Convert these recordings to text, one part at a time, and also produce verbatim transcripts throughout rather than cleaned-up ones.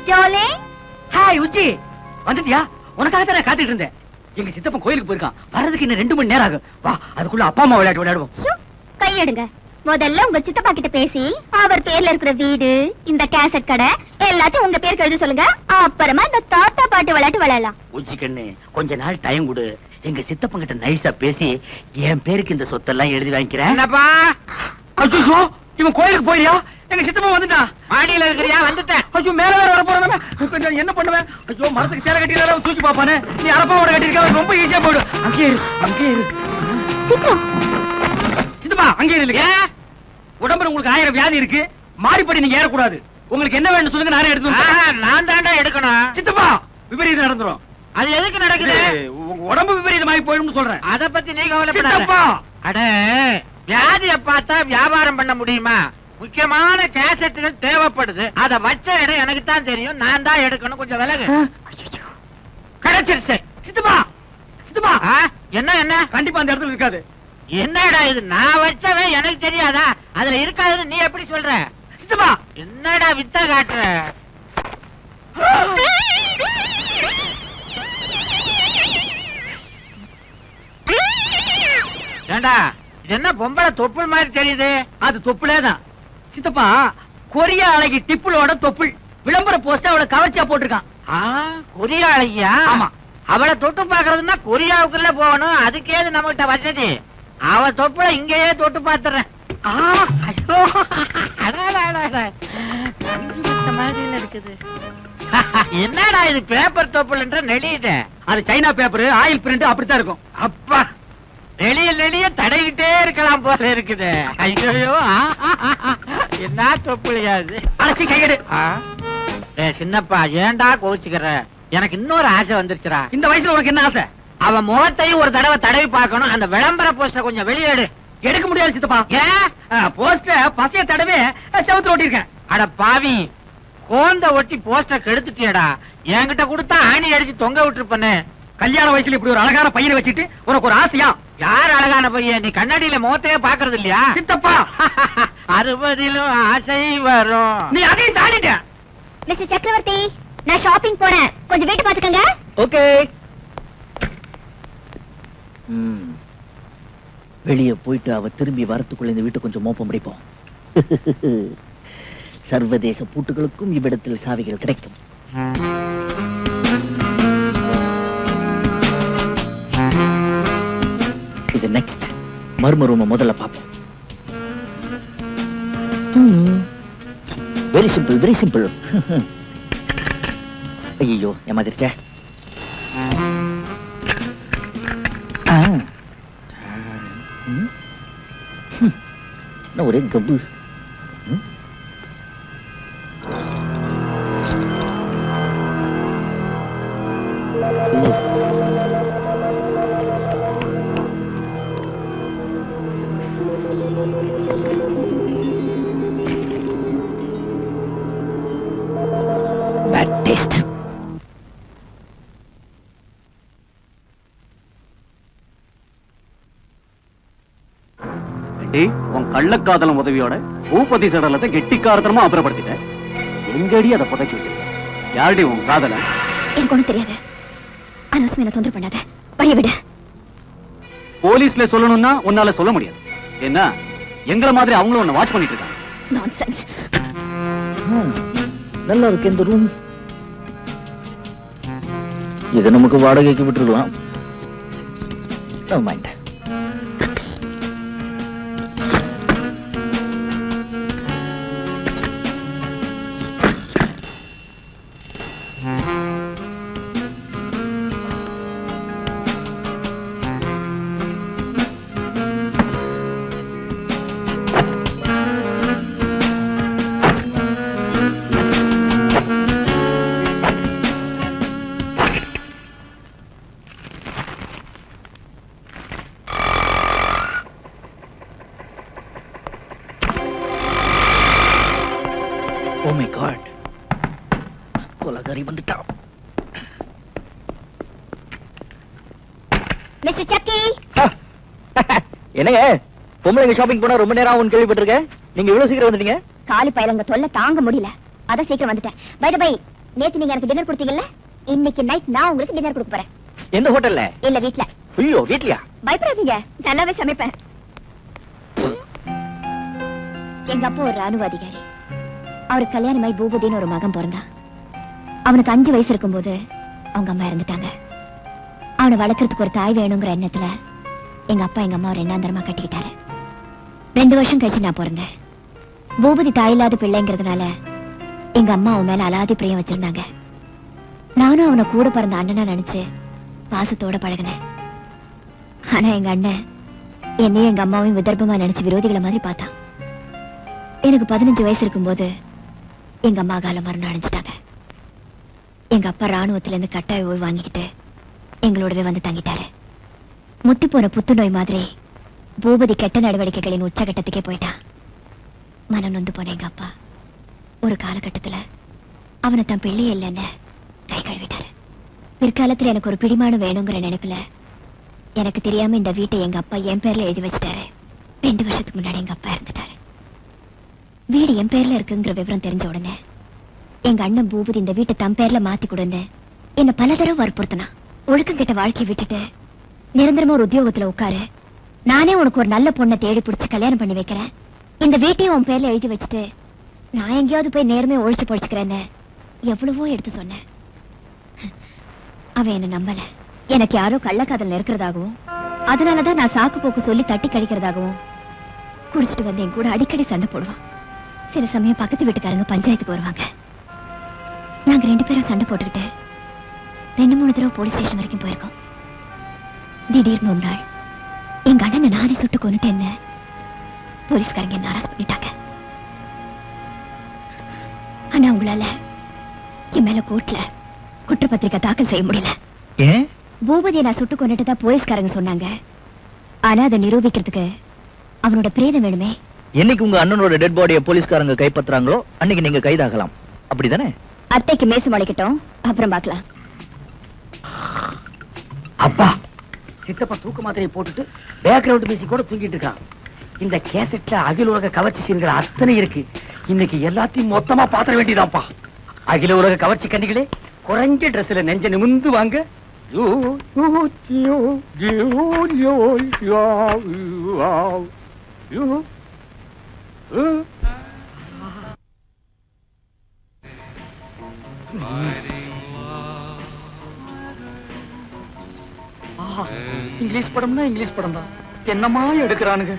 Darling. Hi உச்சி, வந்துட்டியா? உனக்காக தான் காத்துட்டு இருந்தேன். எங்க சித்தப்பன் கோயிலுக்கு போயிருக்கான், வர்றதுக்கு இன்னும் ரெண்டு மணி நேரம் ஆகும். வா, அதுக்குள்ள அப்பா அம்மா விளையாட்டு விளையாடுவோம். கையெடுங்க. முதல்ல உங்க சித்தப்பா கிட்ட பேசி அவர் பேர்ல இருக்கிற வீடு, இந்த கேசட் கடை எல்லாத்தையும் உங்க பேருக்கு எழுத சொல்லுங்க. அப்புறமா இந்த தாத்தா பாட்டு விளையாட்டு விளையாடலாம். உச்சி கண்ணு, கொஞ்ச நாள் டைம் கொடு. எங்க சித்தப்பன் கிட்ட நைஸா பேசி என் பேருக்கு இந்த சொத்தெல்லாம் எழுதி வாங்கிக்கிறேன். என்னப்பா? ஐயோ, இவன் கோயிலுக்கு போயியா? எங்க சித்தப்பன் வந்துட்டான். மாடியில இருக்கிறியா? வந்துட்டேன். ஐயோ, மேல வேற வர போறேன். என்ன பண்ணுவேன்? ஐயோ, மரத்துக்கு சேலை கட்டில தூக்கி பாப்பானே. நீ அரப்பாவோட கட்டிருக்க, ரொம்ப ஈஸியா போயிடு. அங்கே இரு, அங்கே இரு. சித்தப்பா, அங்கே இல்லைங்க. உடம்புல உங்களுக்கு ஆயிரம் வியாதி இருக்கு. மாடிப்படி நீங்க ஏறக்கூடாது. உங்களுக்கு என்ன வேணும் சொல்லுங்க, நானே எடுத்து. நான் தாண்டா எடுக்கணும். சித்தப்பா, விபரீதம் நடந்துரும். அது எதுக்கு நடக்குது? உடம்பு விபரீதமாகி போயிடும் சொல்றேன். அத பத்தி நீ கவலைப்படாத. அட, வியாதிய பார்த்தா வியாபாரம் பண்ண முடியுமா? முக்கியமான கேசட்டுகள் தேவைப்படுது. அத வச்ச இடம் எனக்கு தான் தெரியும். நான் தான் எடுக்கணும். கொஞ்சம் விலகு. கிடைச்சிருச்சு. சித்தப்பா, சித்தப்பா, என்ன என்ன? கண்டிப்பா அந்த இடத்துல இருக்காது. என்னடா இது? நான் வச்சவன் எனக்கு தெரியாதா? அதுல இருக்காதுன்னு நீ எப்படி சொல்ற? சித்தப்பா, என்னடா வித்த காட்டுற? ஏண்டா, இது என்ன பொம்பளை தொப்புள் மாதிரி தெரியுது? அது தொப்புளேதான். சித்தப்பா, கொரியா அழகி டிப்புளோட தொப்புள் விளம்பர போஸ்ட் அவளை கவர்ச்சியா போட்டிருக்கான். கொரியா அழகியா? ஆமா. அவளை தொட்டு பாக்குறதுன்னா கொரியாவுக்குள்ள போகணும். அதுக்கேது நம்ம கிட்ட வசதி. அவ தொப்புல இங்கேயே தொட்டு பாத்துறேன். இருக்குது. என்னடா இது? பேப்பர் தொப்புல்ன்ற நெளியுது. அது சைனா பேப்பர், ஆயில் பிரிண்ட் அப்படித்தான் இருக்கும். அப்பா, நெளிய நெளிய தடவிட்டே இருக்கலாம் போல இருக்குது. ஐயோ, என்ன தொப்புளியாது? அழைச்சி கையெடு. சின்னப்பா, ஏண்டா கோச்சுக்கிற? எனக்கு இன்னொரு ஆசை வந்துருச்சுடா. இந்த வயசுல உனக்கு என்ன ஆசை? அவன் முகத்தையும் ஒரு தடவை தடவி பார்க்கணும். அந்த விளம்பர போஸ்டர் கொஞ்சம் வெளியேடு. எடுக்க முடியாது சித்தப்பா. ஏன்? போஸ்டர் பசைய தடவை செவுத்துல ஓட்டிருக்கேன். அட பாவி, கோந்த ஒட்டி போஸ்டர் கெடுத்துட்டியடா. என்கிட்ட கொடுத்தா ஆணி அடிச்சு தொங்க விட்டுருப்பனே. கல்யாண வயசுல இப்படி ஒரு அழகான பையனை வச்சுட்டு உனக்கு ஒரு ஆசையா? யார் அழகான பையன்? நீ கண்ணாடியில முகத்தையே பாக்குறது இல்லையா? சித்தப்பா, அறுபதிலும் ஆசை வரும். நீ அதையும் தாண்டிட்ட. மிஸ்டர் சக்கரவர்த்தி, நான் ஷாப்பிங் போறேன். கொஞ்சம் வீட்டு பாத்துக்கங்க. ஓகே. வெளியே போயிட்டு அவ திரும்பி வரத்துக்குள்ள இந்த வீட்டு கொஞ்சம் மோப்பம் பிடிப்போம். சர்வதேச பூட்டுகளுக்கும் இவ்விடத்தில் சாவிகள் கிடைக்கும். இது நெக்ஸ்ட். மர்ம ரூம முதல்ல பார்ப்போம். Very simple, very simple. ஐயோ, ஏமாதிரிச்சே. ஒரே கப்பு. Bad taste. உன் கள்ளக்காதலம் உதவியோட பூபதி சடலத்தை கெட்டிக்காரத்தனமா அப்புறப்படுத்திட்டேன். எங்கடி அதை புதைச்சு வச்சிருக்க? யாருடி உன் காதல? எனக்கு ஒண்ணும் தெரியாது. அனுஸ்மீனை தொந்தரவு பண்ணாத, வழிய விடு. போலீஸ்ல சொல்லணும்னா உன்னால சொல்ல முடியாது. என்ன, எங்களை மாதிரி அவங்களும் உன்னை வாட்ச் பண்ணிட்டு இருக்காங்க. நான்சென்ஸ். நல்லா இருக்கு இந்த ரூம். இது நமக்கு வாடகைக்கு விட்டுருக்கலாம். Never mind. Oh my God. கொலகாரி வந்துட்டா. மிஸ்டர் சக்கி. என்னங்க, பொம்பளைங்க ஷாப்பிங் போனா ரொம்ப நேரம் ஆகும் கேள்விப்பட்டிருக்கேன். நீங்க இவ்வளவு சீக்கிரம் வந்துட்டீங்க? காலி பையலங்க தொல்லை தாங்க முடியல. அத சீக்கிரம் வந்துட்டேன். பை தி பை, நேத்து நீங்க எனக்கு டின்னர் கொடுத்தீங்கல்ல, இன்னைக்கு நைட் நான் உங்களுக்கு டின்னர் கொடுக்க போறேன். எந்த ஹோட்டல்ல? இல்ல வீட்ல. ஐயோ வீட்லயா? பயப்படாதீங்க, நல்லாவே சமைப்பேன். எங்க அப்பா ஒரு ராணுவ அதிகாரி. அவருக்கு கல்யாணமாய் பூபதினு ஒரு மகன் பிறந்தான். அவனுக்கு அஞ்சு வயசு இருக்கும் போது அவங்க அம்மா இறந்துட்டாங்க. அவனை வளர்க்கறதுக்கு ஒரு தாய் வேணுங்கிற எண்ணத்துல எங்க அப்பா எங்க அம்மா ரெண்டாந்தரமா கட்டிக்கிட்டாரு. ரெண்டு வருஷம் கழிச்சு நான் பிறந்தேன். பூபதி தாயில்லாத பிள்ளைங்கிறதுனால எங்க அம்மா அவன் மேல அலாதி பிரியம் வச்சிருந்தாங்க. நானும் அவனை கூட பிறந்த அண்ணனா நினைச்சு பாசத்தோட பழகினேன். ஆனா எங்க அண்ணன் என்னையும் எங்க அம்மாவையும் விதர்ப்பமா நினைச்சு விரோதிகளை மாதிரி பார்த்தான். எனக்கு பதினஞ்சு வயசு இருக்கும்போது எங்க அம்மா கால மரணம் அடைஞ்சிட்டாங்க. எங்க அப்பா ராணுவத்துல இருந்து கட்டாய ஓய்வு வாங்கிக்கிட்டு எங்களோடவே வந்து தங்கிட்டாரு. முத்தி போன புத்துநோய் மாதிரி பூபதி கெட்ட நடவடிக்கைகளின் உச்சகட்டத்துக்கே போயிட்டான். மனம் நொந்து போன எங்க அப்பா ஒரு காலகட்டத்துல அவனை தன் பிள்ளையே இல்லைன்னு கை கழுவிட்டாரு. பிற்காலத்துல எனக்கு ஒரு பிடிமானம் வேணுங்கிற நினைப்புல எனக்கு தெரியாம இந்த வீட்டை எங்க அப்பா என் பேர்ல எழுதி வச்சுட்டாரு. ரெண்டு வருஷத்துக்கு முன்னாடி எங்க அப்பா இறந்துட்டாரு. வீடு என் பேர்ல இருக்குங்கிற விவரம் தெரிஞ்ச உடனே எங்க அண்ணன் பூபதி இந்த வீட்டை தன் பேர்ல மாத்தி கொடுன்னு என்ன பல தடவை வற்புறுத்தினா. ஒழுக்கம் கெட்ட வாழ்க்கையை விட்டுட்டு நிரந்தரமா ஒரு உத்தியோகத்துல உட்காரு, நானே உனக்கு ஒரு நல்ல பொண்ணை தேடி பிடிச்சு கல்யாணம் பண்ணி வைக்கிறேன், இந்த வீட்டையும் உன் பேர்ல எழுதி வச்சுட்டு நான் எங்கேயாவது போய் நேர்மையை ஒழிச்சு பொழிச்சுக்கிறேன்னு எவ்வளவோ எடுத்து சொன்னேன். அவன் என்ன நம்பல. எனக்கு யாரோ கள்ளக்காதல் இருக்கிறதாகவும் அதனாலதான் நான் சாக்கு போக்கு சொல்லி தட்டி கழிக்கிறதாகவும் குடிச்சிட்டு வந்து என் கூட அடிக்கடி சண்டை போடுவான். சில சமயம் பக்கத்து வீட்டுக்காரங்க பஞ்சாயத்துக்கு வருவாங்க. நாங்க ரெண்டு பேரும் சண்டை போட்டுக்கிட்டு ரெண்டு மூணு தடவை போலீஸ் ஸ்டேஷன் வரைக்கும் போயிருக்கோம். திடீர்னு ஒரு நாள் எங்க அண்ணனை நானே சுட்டு கொண்டுட்டேன்னு போலீஸ்காரங்க என்ன அரெஸ்ட் பண்ணிட்டாங்க. ஆனா உங்களால என் மேல கோர்ட்ல குற்றப்பத்திரிக்கை தாக்கல் செய்ய முடியல. ஏன்? பூபதியை நான் சுட்டு கொண்டுட்டதா போலீஸ்காரங்க சொன்னாங்க. ஆனா அதை நிரூபிக்கிறதுக்கு அவனோட பிரேதம் வேணுமே. என்னைக்கு உங்க அண்ணனோட டெட் பாடியை போலீஸ்காரங்க கைப்பற்றாங்களோ அன்னைக்கு நீங்க கைதாகலாம், அப்படிதானே? அத்தைக்கு மேசு முளைக்கட்டும், அப்புறம் பார்க்கலாம். அப்பா சித்தப்பா தூக்க மாத்திரையை போட்டுட்டு பேக்ரவுண்ட் மியூசிக் கூட தூங்கிட்டு இருக்கான். இந்த கேசட்ல அகில உலக கவர்ச்சி சீன்கள் அத்தனை இருக்கு. இன்னைக்கு எல்லாத்தையும் மொத்தமா பாத்திர வேண்டியதான்ப்பா. அகில உலக கவர்ச்சி கண்ணிகளே, குறைஞ்ச ட்ரெஸ்ல நெஞ்ச நிமிந்து வாங்க. இங்கிலீஷ் படம்னா இங்கிலீஷ் படம் தான், என்னமா எடுக்கிறானுங்க.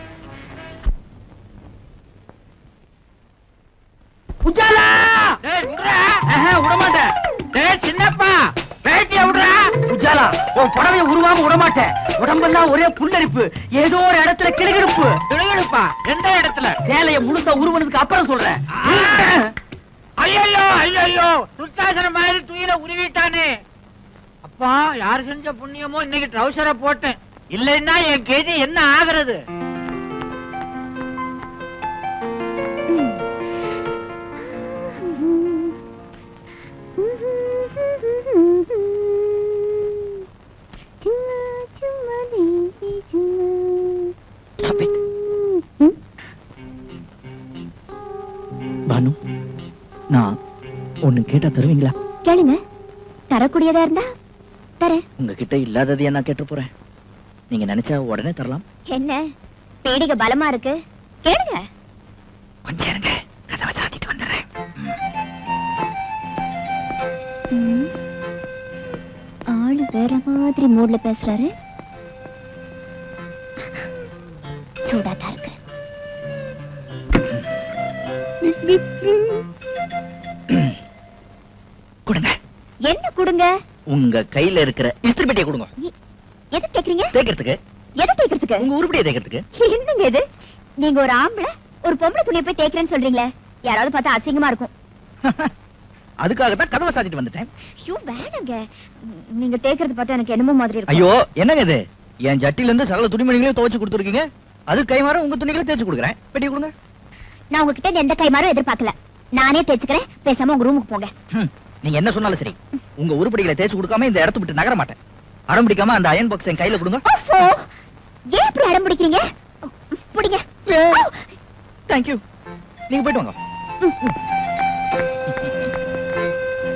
உஜாலா விடமாட்டேன். சின்னப்பா பேட்டிய விடுறா. உஜாலா உன் புடவைய உருவாம விடமாட்டேன். உடம்பெல்லாம் ஒரே புல்லரிப்பு, ஏதோ ஒரு இடத்துல கிளுகிழுப்பு. கிளுகிழுப்பா? எந்த இடத்துல? சேலைய முழுசா உருவனதுக்கு அப்புறம் சொல்றேன். ஐயோ ஐயோ, துர்த்தாசன மாதிரி துயில உருவிட்டானே. அப்பா, யார் செஞ்ச புண்ணியமோ இன்னைக்கு ட்ரௌசரை போட்டேன். இல்லைன்னா என் கேஜி என்ன ஆகிறது? பானு, நான் ஒண்ணு கேட்டா தருவீங்களா? கேளுங்க. தரக்கூடியதா இருந்தா தரேன். உங்ககிட்ட இல்லாதது என்ன கேட்டு போறேன். நீங்க நினைச்சா உடனே தரலாம். என்ன பேடிக பலமா இருக்கு? கேளுங்க. கொஞ்சம் இருங்க, கதவை சாத்திட்டு வந்துடுறேன். ஆளு வேற மாதிரி மூட்ல பேசுறாரு. சூடாதான் இருக்கு. கொடுங்க. என்ன கொடுங்க? உங்க கையில இருக்கிற இஸ்திரி பெட்டியை கொடுங்க. எது கேக்குறீங்க? தேய்க்கிறதுக்கு. எது தேய்க்கிறதுக்கு? உங்க உருப்படியை தேய்க்கிறதுக்கு. என்னங்க இது? நீங்க ஒரு ஆம்பளை ஒரு பொம்பளை துணியை போய் தேய்க்கிறேன்னு சொல்றீங்களே, யாராவது பார்த்தா அசிங்கமா இருக்கும். அதுக்காக தான் கதவை சாத்திட்டு வந்துட்டேன். ஐயோ வேணாங்க, நீங்க தேய்க்கிறது பார்த்தா எனக்கு என்னமோ மாதிரி இருக்கு. ஐயோ என்னங்க இது? என் ஜட்டில இருந்து சகல துணிமணிகளையும் துவைச்சு கொடுத்துருக்கீங்க. அது கைமாற உங்க துணிகளை தேய்ச்சு கொடுக்குறேன். பெட்டி கொடுங்க. நான் உங்ககிட்ட எந்த கைமாறும் எதிர்பார்க்கல. நானே தேய்ச்சுக்கிறேன். பேசாம உங்க ரூமுக்கு போங்க. நீங்க என்ன சொன்னாலும் சரி, உங்க உருப்படிகளை தேய்ச்சு கொடுக்காம இந்த இடத்து விட்டு நகர மாட்டேன். அடம் பிடிக்காம அந்த அயன் பாக்ஸ் என் கையில கொடுங்க. ஏன் இப்படி அடம் பிடிக்கிறீங்க? பிடிங்க. தேங்க்யூ. நீங்க போயிட்டு வாங்க.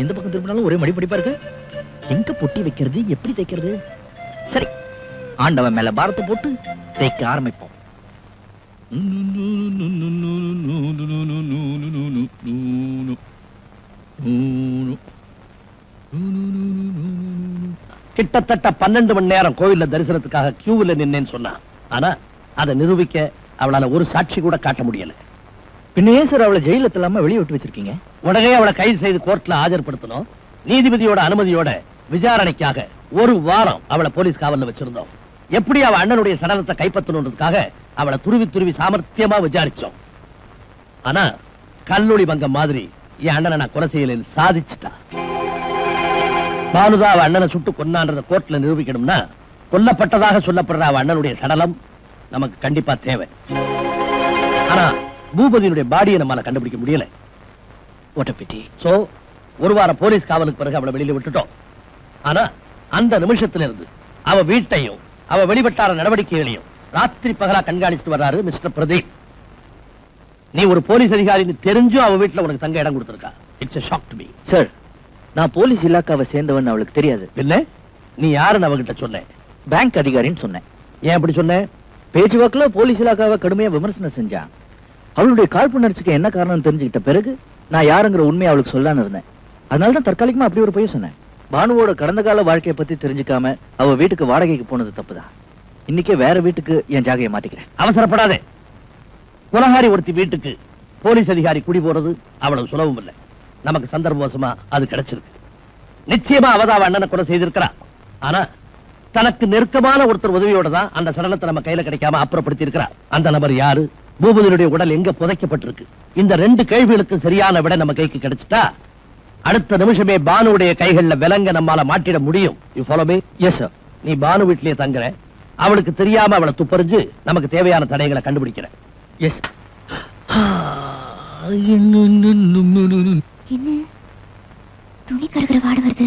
எந்த பக்கம் திரும்பினாலும் ஒரே மடி படிப்பா இருக்கு. எங்க பொட்டி வைக்கிறது, எப்படி தைக்கிறது? சரி, ஆண்டவன் மேல பாரத்தை போட்டு தைக்க ஆரம்பிப்போம். கிட்டத்தட்ட பன்னெண்டு மணி நேரம் கோவில்ல தரிசனத்துக்காக கியூவில் நின்னேன்னு சொன்னா, ஆனா அதை நிரூபிக்க அவளால ஒரு சாட்சி கூட காட்ட முடியல. பின்ன ஏன் சார் அவளை ஜெயில இல்லாம வெளியே விட்டு வச்சிருக்கீங்க? உடனே அவளை கைது செய்து கோர்ட்ல ஆஜர்படுத்தணும். நீதிபதியோட அனுமதியோட விசாரணைக்காக ஒரு வாரம் அவளை போலீஸ் காவல்ல வச்சிருந்தோம். எப்படி அவ அண்ணனுடைய சடலத்தை கைப்பற்றணுன்றதுக்காக அவளை துருவி துருவி சாமர்த்தியமா விசாரிச்சோம். ஆனா கல்லூரி பங்கம் மாதிரி என் அண்ணனை நான் கொலை செய்யலன்னு சாதிச்சுட்டா. பானுதா அவ அண்ணனை சுட்டு கொன்னான்றத கோர்ட்ல நிரூபிக்கணும்னா கொல்லப்பட்டதாக சொல்லப்படுற அவ அண்ணனுடைய சடலம் நமக்கு கண்டிப்பா தேவை. ஆனா பூபதியினுடைய பாடியை நம்மால கண்டுபிடிக்க முடியல. What a pity. சோ ஒரு வாரம் போலீஸ் காவலுக்கு பிறகு அவளை வெளியில விட்டுட்டோம். ஆனா அந்த நிமிஷத்துல இருந்து அவ வீட்டையும் அவ வெளிவட்டார நடவடிக்கைகளையும் ராத்திரி பகலா கண்காணிச்சுட்டு வர்றாரு மிஸ்டர் பிரதீப். நீ ஒரு போலீஸ் அதிகாரின்னு தெரிஞ்சும் அவ வீட்டுல உனக்கு தங்க இடம் கொடுத்திருக்கா. It's a shock to me. Sir, நான் போலீஸ் இலாக்காவை சேர்ந்தவன் அவளுக்கு தெரியாது. இல்ல, நீ யாருன்னு அவகிட்ட சொன்ன? பேங்க் அதிகாரின்னு சொன்னேன். ஏன் அப்படி சொன்ன? பேச்சுவாக்குல போலீஸ் இலாக்காவை கடுமையா விமர்சனம் செஞ்சான். அவளுடைய காழ்ப்புணர்ச்சிக்கு என்ன காரணம் தெரிஞ்சுக்கிட்ட பிறகு நான் யாருங்கிற உண்மையை அவளுக்கு சொல்லான்னு இருந்தேன். அதனாலதான் தற்காலிகமா அப்படி ஒரு பொய்ய சொன்னேன். பானுவோட கடந்த கால வாழ்க்கையை பத்தி தெரிஞ்சுக்காம அவ வீட்டுக்கு வாடகைக்கு போனது தப்புதான். இன்னைக்கே வேற வீட்டுக்கு என் ஜாகையை மாத்திக்கிறேன். அவசரப்படாதே. உலகாரி ஒருத்தி வீட்டுக்கு போலீஸ் அதிகாரி குடி போறது அவ்வளவு சுலபம் இல்லை. நமக்கு சந்தர்ப்பவசமா அது கிடைச்சிருக்கு. நிச்சயமா அவதான் அண்ணனை கொலை செய்திருக்கிறா. ஆனா தனக்கு நெருக்கமான ஒருத்தர் உதவியோட தான் அந்த சடலத்தை நம்ம கையில கிடைக்காம அப்புறப்படுத்தி இருக்கிறா. அந்த நபர் யாரு? பூபதியுடைய உடல் எங்க புதைக்கப்பட்டிருக்கு? இந்த ரெண்டு கேள்விகளுக்கு சரியான விட நம்ம கைக்கு கிடைச்சிட்டா அடுத்த நிமிஷமே பானுடைய கைகள்ல விலங்க நம்மால மாட்டிட முடியும். You follow me? Yes sir. நீ பானு வீட்டிலேயே தங்குற. அவளுக்கு தெரியாம அவளை துப்பறிஞ்சு நமக்கு தேவையான தடைகளை கண்டுபிடிக்கிற. எஸ். என்ன துணி கருகிற வாடு வருது?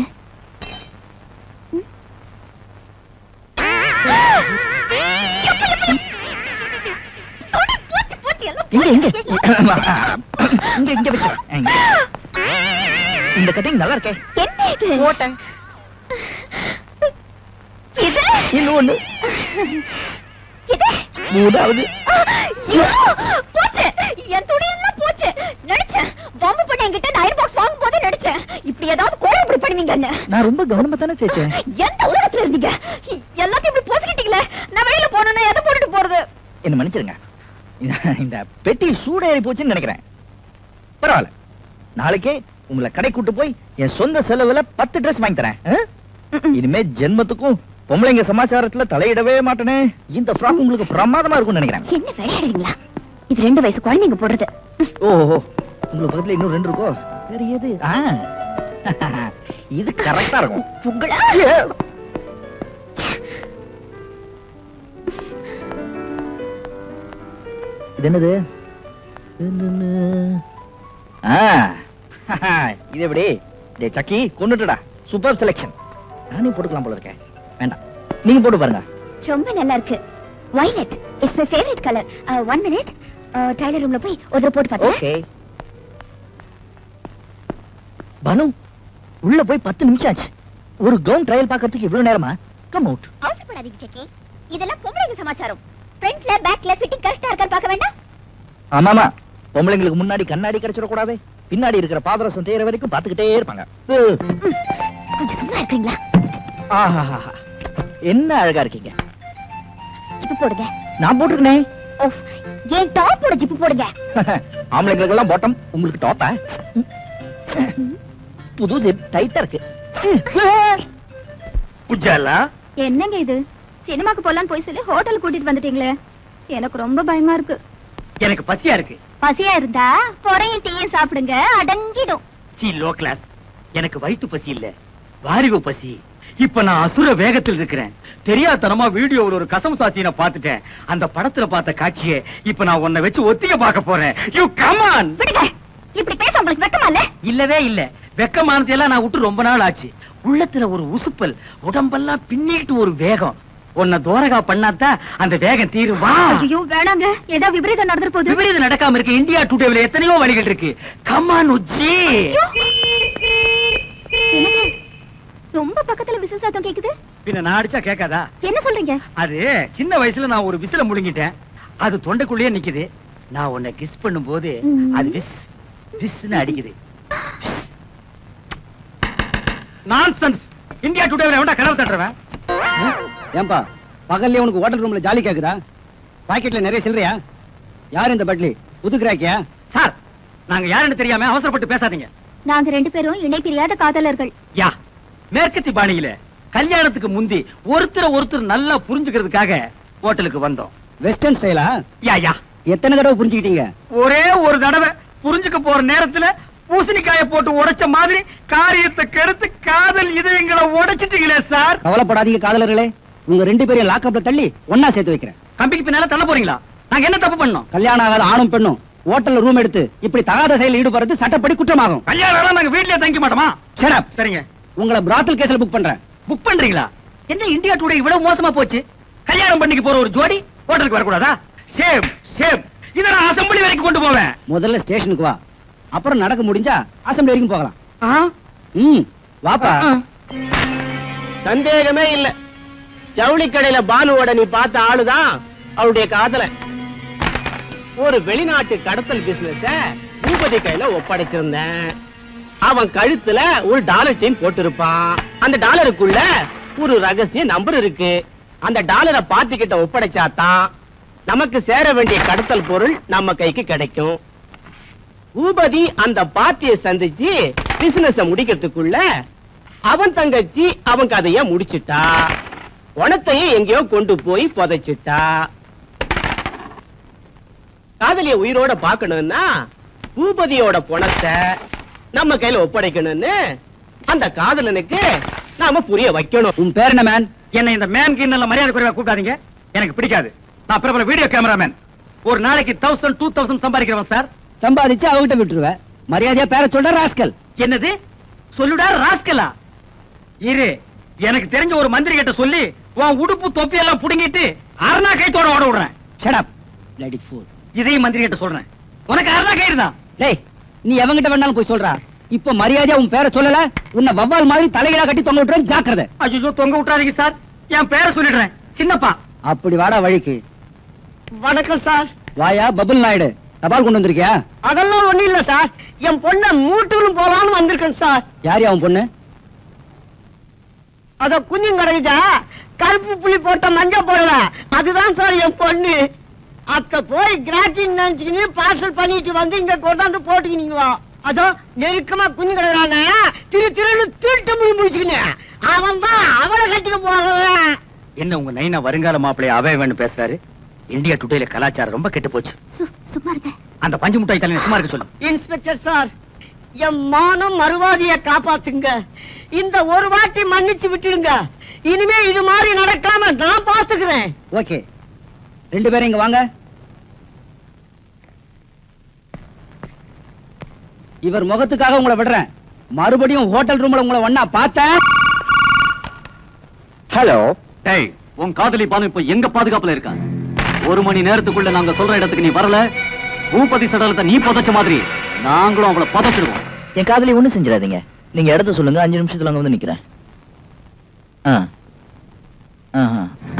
இந்த கட்டிங் நல்லா இருக்கே. என்ன இது? போட்டேன். இது இன்னொன்னு இது மூணாவது. ஐயோ, போச்சு. என் துணி எல்லாம் போச்சு. நினைச்சேன் பாம்பு பண்ண என்கிட்ட அயர் பாக்ஸ் வாங்கும் போது நினைச்சேன் இப்படி ஏதாவது கோழை இப்படி பண்ணுவீங்கன்னு. நான் ரொம்ப கவனமா தானே தேய்ச்சேன். எந்த உலகத்துல இருந்தீங்க? எல்லாத்தையும் இப்படி போச்சுக்கிட்டீங்களே. நான் வெளியில போனேன்னா எதை போட்டுட்டு போறது? என்ன மன்னிச்சிருங்க. இந்த பெட்டி சூடேறி போச்சுன்னு நினைக்கிறேன். பரவாயில்ல, நாளைக்கே உங்களை கடை கூட்டு போய் என் சொந்த செலவுல பத்து டிரெஸ் வாங்கி தரேன். இனிமே ஜென்மத்துக்கும் பொம்பளைங்க சமாச்சாரத்துல தலையிடவே மாட்டேனே. இந்த ஃப்ராக் உங்களுக்கு பிரமாதமா இருக்கும்னு நினைக்கிறேன். என்ன விளையாடுறீங்களா? இது ரெண்டு வயசு குழந்தைங்க போடுறது. ஓஹோ, உங்களுக்கு பக்கத்துல இன்னும் ரெண்டு இருக்கோ? வேற எது? இது கரெக்டா இருக்கும். உங்களா? இது என்னது? இது எப்படி? சக்கி கொண்டுட்டடா. Super selection. நானே போட்டுக்கலாம் போல இருக்கேன். வேண்டாம், நீங்க போட்டு பாருங்க. ரொம்ப நல்லா இருக்கு. Violet it's my favourite colour. One minute, tailor ரூம்ல போய் ஒரு போட்டு பாருங்க. ஓகே. பானு, உள்ள போய் பத்து நிமிஷம் ஆச்சு. ஒரு கவுன் ட்ரையல் பார்க்கிறதுக்கு இவ்வளவு நேரமா? Come out. அவசரப்படாதீங்க சக்கி. இதெல்லாம் பொம்பளைங்க சமாச்சாரம். ஃப்ரண்ட்ல பேக்ல ஃபிட்டிங் கரெக்ட்டா இருக்கான்னு பார்க்க வேண்டாம்? ஆமாமா, பொம்பளைங்களுக்கு முன்னாடி கண்ணாடி கிடைச்சிட கூடாது. பின்னாடி இருக்கிற பாதரசம் தேய்ற வரைக்கும் பாத்துக்கிட்டே இருப்பாங்க. கொஞ்சம் சும்மா இருக்கீங்களா? ஆஹா, என்ன அழகா இருக்கீங்க. ஜிப்பு போடுங்க. நான் போட்டுருக்கேன். ஓஃப், ஏன் டாப்போட ஜிப்பு போடுங்க. ஆம்பளைங்களுக்கு எல்லாம் பாட்டம், உங்களுக்கு டாப்பா? புது ஜிப் டைட்டா இருக்கு. உஜாலா, என்னங்க இது? சினிமாக்கு போலான்னு போய் சொல்லி ஹோட்டல் கூட்டிட்டு வந்துட்டீங்களே. எனக்கு ரொம்ப பயமா இருக்கு. எனக்கு பசியா இருக்கு. பசியா இருந்தா பொறையும் டீயும் சாப்பிடுங்க, அடங்கிடும். C low class. எனக்கு வயிற்று பசி இல்ல, வாரிவு பசி. இப்ப நான் அசுர வேகத்தில் இருக்கிறேன். தெரியாதனமா வீடியோவில் ஒரு கசம் சாசியை பார்த்துட்டேன். அந்த படத்துல பார்த்த காட்சியை இப்ப நான் உன்னை வச்சு ஒத்திக பார்க்க போறேன். You come on. விடுங்க. இப்படி பேச உங்களுக்கு வெக்கமா இல்ல? இல்லவே இல்ல. வெக்கமானதெல்லாம் நான் விட்டு ரொம்ப நாள் ஆச்சு. உள்ளத்துல ஒரு உசுப்பல், உடம்பெல்லாம் பின்னிட்டு ஒரு வேகம். உன்னை தோரகா பண்ணாதான் அந்த வேகம் தீருவா. ஐயோ வேணாங்க, ஏதோ விபரீதம் நடந்துற போகுது. விபரீதம் நடக்காம இருக்கு. இந்தியா டுடேல எத்தனையோ வழிகள் இருக்கு. Come on Ujji. ரொம்ப பக்கத்துல விசில் சத்தம் கேக்குது. பின்ன நான் அடிச்சா கேட்காதா? என்ன சொல்றீங்க? அது சின்ன வயசுல நான் ஒரு விசில முழுங்கிட்டேன். அது தொண்டைக்குள்ளேயே நிக்குது. நான் உன்னை கிஸ் பண்ணும் போது அது விஸ் விஸ்னு அடிக்குது. நான்சென்ஸ். இந்தியா டுடேல எவன்டா கனவு தட்டுறவன்? ஏன்பா பகல்ல உனக்கு ஹோட்டல் ரூம்ல ஜாலி கேக்குதா? பாக்கெட்ல நிறைய சில்லறையா? யார் இந்த பட்லி? புதுக்குறாக்கியா? சார், நாங்க யாருன்னு தெரியாம அவசரப்பட்டு பேசாதீங்க. நாங்க ரெண்டு பேரும் இணை பிரியாத காதலர்கள். யா, மேற்கத்தி பாணியில கல்யாணத்துக்கு முந்தி ஒருத்தர ஒருத்தர் நல்லா புரிஞ்சுக்கிறதுக்காக ஹோட்டலுக்கு வந்தோம். வெஸ்டர்ன் ஸ்டைலா? யா யா. எத்தனை தடவை புரிஞ்சுக்கிட்டீங்க? ஒரே ஒரு தடவை புரிஞ்சுக்க போற நேரத்துல பூசணிக்காய போட்டு உடைச்ச மாதிரி காரியத்தை கெடுத்து காதல் இதயங்களை உடைச்சிட்டீங்களே சார். கவலைப்படாதீங்க காதலர்களே, உங்க ரெண்டு பேரையும் லாக்அப்ல தள்ளி ஒன்னா சேர்த்து வைக்கிறேன். கம்பிக்கு பின்னால தள்ள போறீங்களா? நாங்க என்ன தப்பு பண்ணோம்? கல்யாணம் ஆகாத ஆணும் பெண்ணும் ஹோட்டல்ல ரூம் எடுத்து இப்படி தகாத செயலில் ஈடுபடுறது சட்டப்படி குற்றமாகும். கல்யாணம் நாங்க வீட்லயே தங்கி மாட்டோமா? Shut up. சரிங்க. உங்களை பிராத்தல் கேஸ்ல புக் பண்றேன். புக் பண்றீங்களா? என்ன இந்தியா டுடே இவ்வளவு மோசமா போச்சு? கல்யாணம் பண்ணிக்க போற ஒரு ஜோடி ஹோட்டலுக்கு வரக்கூடாதா? Shame shame. இத நான் அசெம்பிளி வரைக்கும் கொண்டு போவேன். முதல்ல ஸ்டேஷனுக்கு வா, அப்புறம் நடக்க முடிஞ்சா அசெம்பிளி வரைக்கும் போகலாம். ஆ? ம், வாப்பா. சந்தேகமே இல்ல, ஜவுளி கடையில பானுவோட நீ பார்த்த ஆளுதான் அவருடைய காதல. ஒரு வெளிநாட்டு கடத்தல் பிசினஸ பூபதி கையில ஒப்படைச்சிருந்தேன். அவன் கழுத்துல ஒரு டாலர் செயின் போட்டிருப்பான். அந்த டாலருக்குள்ள ஒரு ரகசிய நம்பர் இருக்கு. அந்த டாலரை பார்ட்டி கிட்ட ஒப்படைச்சாதான் நமக்கு சேர வேண்டிய கடத்தல் பொருள் நம்ம கைக்கு கிடைக்கும். பூபதி அந்த பார்ட்டியை சந்திச்சு பிசினஸ் முடிக்கிறதுக்குள்ள அவன் தங்கச்சி அவன் கதைய முடிச்சிட்டா. உணத்தையும் எங்கேயோ கொண்டு போய் புதைச்சிட்டா. காதலிய உயிரோட பார்க்கணும்னா பூபதியோட பணத்தை நம்ம கையில ஒப்படைக்கணும்னு அந்த காதலனுக்கு நாம புரிய வைக்கணும். உன் பேர் என்ன மேன்? என்ன இந்த மேன் கிண்ணல மரியாதை குறைவா கூப்பிடாதீங்க. எனக்கு பிடிக்காது. நான் பிரபல வீடியோ கேமராமேன். ஒரு நாளைக்கு தௌசண்ட் டூ தௌசண்ட் சம்பாதிக்கிறவன் சார். சம்பாதிச்சு அவகிட்ட விட்டுருவேன். மரியாதையா பேர சொல்ற ராஸ்கல். என்னது சொல்லுடா ராஸ்கலா? இரு, எனக்கு தெரிஞ்ச ஒரு மந்திரி கிட்ட சொல்லி உன் உடுப்பு தொப்பி எல்லாம் புடுங்கிட்டு அரணா கைத்தோட ஓட விடுறேன். Shut up bloody fool. இதையும் மந்திரி கிட்ட சொல்றேன். உனக்கு அரணா கயிறு தான். டேய், நீ எவங்கிட்ட வேணாலும் போய் சொல்றா. இப்ப மரியாதையா உன் பேரை சொல்லல, உன்னை வவ்வால் மாதிரி தலைகீழா கட்டி தொங்க விட்டுறேன். ஜாக்கிரதை. ஐயோ, தொங்க விட்டுறாதீங்க சார். என் பேரை சொல்லிடுறேன், சின்னப்பா. அப்படி வாடா வழிக்கு. வணக்கம் சார். வாயா பபுல் நாயுடு, தபால் கொண்டு வந்திருக்கியா? அதெல்லாம் ஒண்ணு இல்ல சார், என் பொண்ண மூட்டூரும் போலான்னு வந்திருக்கேன் சார். யார் அவன் பொண்ணு? அத குஞ்சும் கிடைச்சா கருப்பு புள்ளி போட்ட மஞ்ச போடல, அதுதான் சார் என் பொண்ணு. அத்த போய் கிராக்கிங் நினைச்சுக்கின்னு பார்சல் பண்ணிட்டு வந்து இங்க கொண்டாந்து போட்டுக்கினீங்களா? அதோ நெருக்கமா குஞ்சு கிடக்குறான திரு திருன்னு திருட்டு முடி முடிச்சுக்கினேன். அவன் தான் அவளை கட்டிக்க போறவன். என்ன உங்க நைனா வருங்கால மாப்பிள்ளைய அவே வேணும் பேசுறாரு? இந்தியா டுடேல கலாச்சாரம் ரொம்ப கெட்டு போச்சு. சும்மா இருக்க. அந்த பஞ்சு முட்டாய் தலையை சும்மா இருக்க சொல்லு. இன்ஸ்பெக்டர் சார், என் மானம் மறுவாதிய காப்பாத்துங்க. இந்த ஒரு வாட்டி மன்னிச்சு விட்டுடுங்க. இனிமே இது மாதிரி நடக்காம நான் பாத்துக்கிறேன். ஓகே, ரெண்டு பேரும் இங்க வாங்க. இவர் முகத்துக்காக உங்களை விடுறேன். மறுபடியும் ஹோட்டல் ரூம்ல உங்களை ஒண்ணா பார்த்தேன். ஹலோ. டேய், உன் காதலி பானு இப்ப எங்க பாதுகாப்புல இருக்கா? ஒரு மணி நேரத்துக்குள்ள நாங்க சொல்ற இடத்துக்கு நீ வரல, பூபதி சடலத்தை நீ புதைச்ச மாதிரி நாங்களும் அவளை புதைச்சிடுவோம். என் காதலி ஒண்ணும் செஞ்சிடாதீங்க. நீங்க இடத்த சொல்லுங்க, அஞ்சு நிமிஷத்துல அங்க வந்து நிக்கிறேன். ஆ. ஆஹா.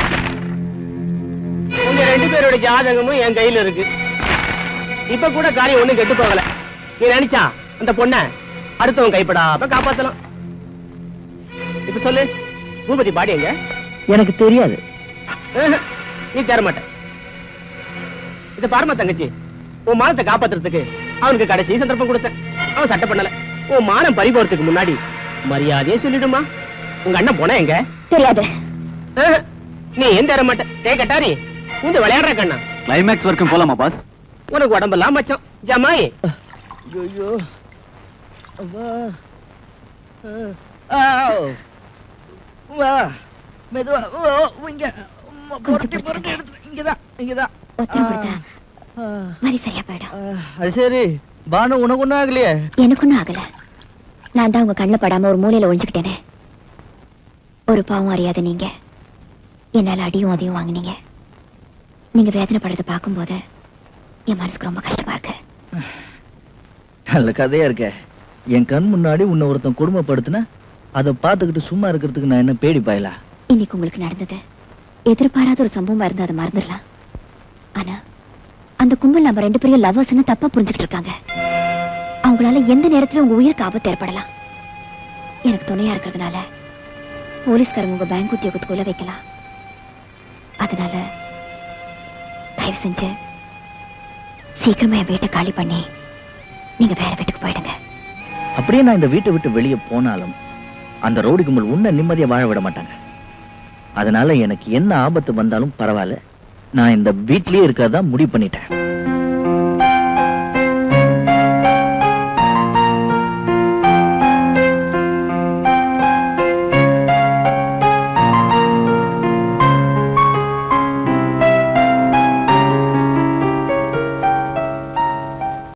உங்க ரெண்டு பேரோட ஜாதகமும் என் கையில இருக்கு. இப்ப கூட காரியம் ஒண்ணும் கெட்டு போகல. நீ நினைச்சா அந்த பொண்ண அடுத்தவன் கைப்படாம காப்பாத்தலாம். இப்ப சொல்லு, பூபதி பாடி எங்க? எனக்கு தெரியாது. நீ தர மாட்ட. இத பாருமா தங்கச்சி, உன் மானத்தை காப்பாத்துறதுக்கு அவனுக்கு கடைசி சந்தர்ப்பம் கொடுத்தேன். அவன் சட்டை பண்ணல. உன் மானம் பறி போறதுக்கு முன்னாடி மரியாதையே சொல்லிடுமா. உங்க அண்ணன் போன எங்க? தெரியாது. நீ ஏன் தர மாட்ட? டே கட்டாரி, இந்த விளையாடுற கண்ணா. கிளைமேக்ஸ் வரைக்கும் போலாமா பாஸ்? உனக்கு உடம்பெல்லாம் மச்சம் ஜமாய். ஐயோ வா மெதுவா. இங்க புரட்டி புரட்டி எடுத்து இங்கதான் இங்கதான். ஒத்தனை கொடுத்தா மாதிரி சரியா போயிடும். அது சரி, பானு உனக்கு ஒண்ணும் ஆகலையே? எனக்கு ஒண்ணும் ஆகல. நான் தான் உங்க கண்ணுல படாம ஒரு மூலையில ஒழிஞ்சுக்கிட்டேனே. ஒரு பாவம் அறியாத நீங்க என்னால அடியும் அதையும் வாங்கினீங்க. நீங்க வேதனைப்படுறத பார்க்கும்போது என் மனசுக்கு ரொம்ப கஷ்டமா இருக்கு. நல்ல கதையா இருக்க. என் கண் முன்னாடி உன்னை ஒருத்தன் கொடுமைப்படுத்தின அதை பார்த்துக்கிட்டு சும்மா இருக்கிறதுக்கு நான் என்ன பேடி பாயலா? இன்னைக்கு உங்களுக்கு நடந்தது எதிர்பாராத ஒரு சம்பவமா இருந்து அதை மறந்துடலாம். ஆனா அந்த கும்பல் நம்ம ரெண்டு பேரும் லவ்வர்ஸ்னு தப்பா புரிஞ்சுக்கிட்டு இருக்காங்க. அவங்களால எந்த நேரத்திலும் உங்க உயிருக்கு ஆபத்து ஏற்படலாம். எனக்கு துணையா இருக்கிறதுனால போலீஸ்காரங்க உங்க பேங்க் உத்தியோகத்துக்குள்ள வைக்கலாம். அதனால தயவு செஞ்சு சீக்கிரமா என் வீட்டை காலி பண்ணி நீங்க வேற வீட்டுக்கு போயிடுங்க. அப்படியே நான் இந்த வீட்டை விட்டு வெளியே போனாலும் அந்த ரவுடி கும்பல் உன்னை நிம்மதியா வாழ விட மாட்டாங்க. அதனால எனக்கு என்ன ஆபத்து வந்தாலும் பரவாயில்ல, நான் இந்த வீட்லயே இருக்காதான் முடிவு பண்ணிட்டேன்.